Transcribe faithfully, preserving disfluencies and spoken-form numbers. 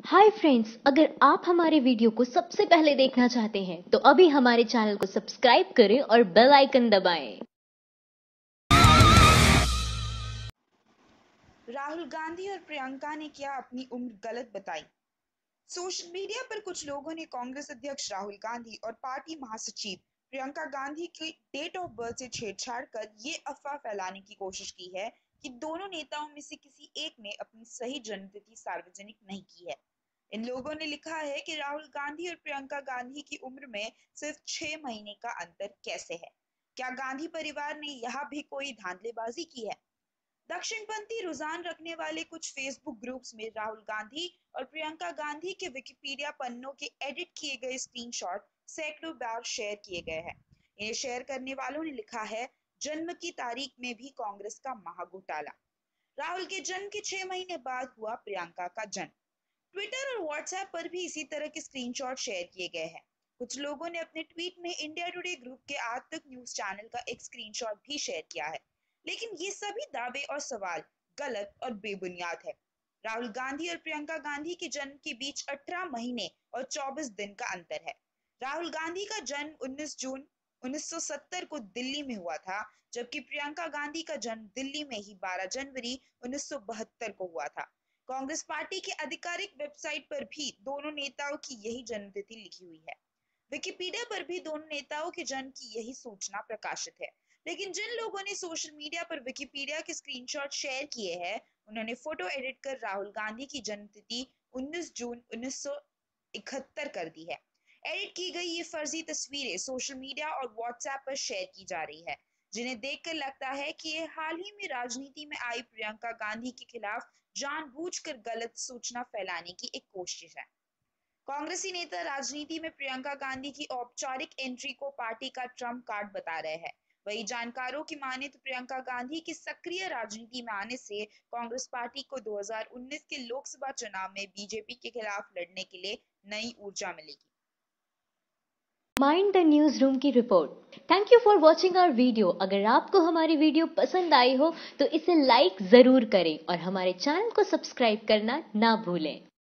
Hi friends, अगर आप हमारे वीडियो को सबसे पहले देखना चाहते हैं तो अभी हमारे चैनल को सब्सक्राइब करें और बेल आइकन दबाएं। राहुल गांधी और प्रियंका ने क्या अपनी उम्र गलत बताई? सोशल मीडिया पर कुछ लोगों ने कांग्रेस अध्यक्ष राहुल गांधी और पार्टी महासचिव प्रियंका गांधी की डेट ऑफ बर्थ से छेड़छाड़ कर ये अफवाह फैलाने की कोशिश की है कि दोनों नेताओं में से किसी एक ने अपनी सही जन्मतिथि सार्वजनिक नहीं की है। इन लोगों ने लिखा है कि राहुल गांधी और प्रियंका गांधी की उम्र में सिर्फ छह महीने का अंतर कैसे है? क्या गांधी परिवार ने यहाँ भी कोई धांधलेबाजी की है? दक्षिणपंथी रुझान रखने वाले कुछ फेसबुक ग्रुप्स में राहुल गांधी और प्रियंका गांधी के विकिपीडिया पन्नों के एडिट किए गए स्क्रीनशॉट सैकड़ों बार शेयर किए गए हैं। इन्हें शेयर करने वालों ने लिखा है, जन्म की तारीख में भी कांग्रेस का महाघोटाला। राहुल के जन्म के छह महीने बाद हुआ प्रियंका का जन्म। ट्विटर और व्हाट्सएप पर भी इसी तरह के स्क्रीनशॉट शेयर किए गए हैं। कुछ लोगों ने अपने ट्वीट में इंडिया टुडे ग्रुप के आज तक न्यूज चैनल का एक स्क्रीनशॉट भी शेयर किया है, लेकिन ये सभी दावे और सवाल गलत और बेबुनियाद है। राहुल गांधी और प्रियंका गांधी के जन्म के बीच अठारह महीने और चौबीस दिन का अंतर है। राहुल गांधी का जन्म उन्नीस जून उन्नीस सौ सत्तर को दिल्ली में हुआ था, जबकि प्रियंका गांधी का जन्म दिल्ली में ही बारह जनवरी उन्नीस सौ बहत्तर को हुआ था। कांग्रेस पार्टी की आधिकारिक वेबसाइट पर भी दोनों नेताओं की यही जन्मतिथि लिखी हुई है। विकिपीडिया पर भी दोनों नेताओं के जन्म की यही सूचना प्रकाशित है। लेकिन जिन लोगों ने सोशल मीडिया पर विकिपीडिया के स्क्रीनशॉट शेयर किए हैं, उन्होंने फोटो एडिट कर राहुल गांधी की जन्मतिथि उन्नीस जून उन्नीस सौ इकहत्तर कर दी है। एडिट की गई ये फर्जी तस्वीरें सोशल मीडिया और व्हाट्सएप पर शेयर की जा रही है, जिन्हें देखकर लगता है कि ये हाल ही में राजनीति में आई प्रियंका गांधी के खिलाफ जानबूझकर गलत सूचना फैलाने की एक कोशिश है। कांग्रेसी नेता राजनीति में प्रियंका गांधी की औपचारिक एंट्री को पार्टी का ट्रम्प कार्ड बता रहे हैं। वही जानकारों की माने तो प्रियंका गांधी की सक्रिय राजनीति में आने से कांग्रेस पार्टी को दो हज़ार उन्नीस के लोकसभा चुनाव में बीजेपी के खिलाफ लड़ने के लिए नई ऊर्जा मिलेगी। माइंड द न्यूज रूम की रिपोर्ट। Thank you for watching our video. अगर आपको हमारी वीडियो पसंद आई हो तो इसे लाइक जरूर करें और हमारे चैनल को सब्सक्राइब करना ना भूलें।